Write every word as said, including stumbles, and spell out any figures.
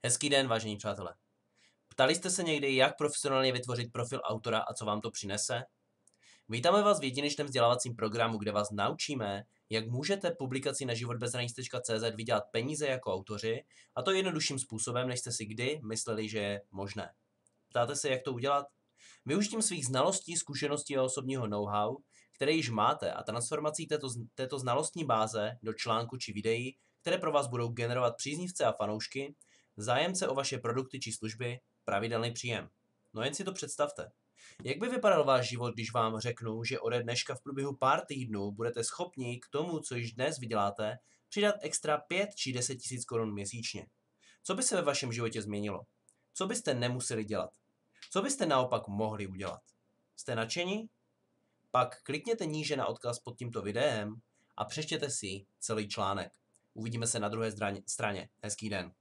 Hezký den, vážení přátelé. Ptali jste se někdy, jak profesionálně vytvořit profil autora a co vám to přinese? Vítáme vás v jedinečném vzdělávacím programu, kde vás naučíme, jak můžete publikaci na život bez hranic tečka cé zet vydělat peníze jako autoři, a to jednodušším způsobem, než jste si kdy mysleli, že je možné. Ptáte se, jak to udělat? Využitím svých znalostí, zkušeností a osobního know-how, které již máte, a transformací této, této znalostní báze do článku či videí, které pro vás budou generovat příznivce a fanoušky, zájemce o vaše produkty či služby, pravidelný příjem. No jen si to představte. Jak by vypadal váš život, když vám řeknu, že ode dneška v průběhu pár týdnů budete schopni k tomu, co již dnes vyděláte, přidat extra pět či deset tisíc korun měsíčně? Co by se ve vašem životě změnilo? Co byste nemuseli dělat? Co byste naopak mohli udělat? Jste nadšení? Pak klikněte níže na odkaz pod tímto videem a přečtěte si celý článek. Uvidíme se na druhé straně. Hezký den.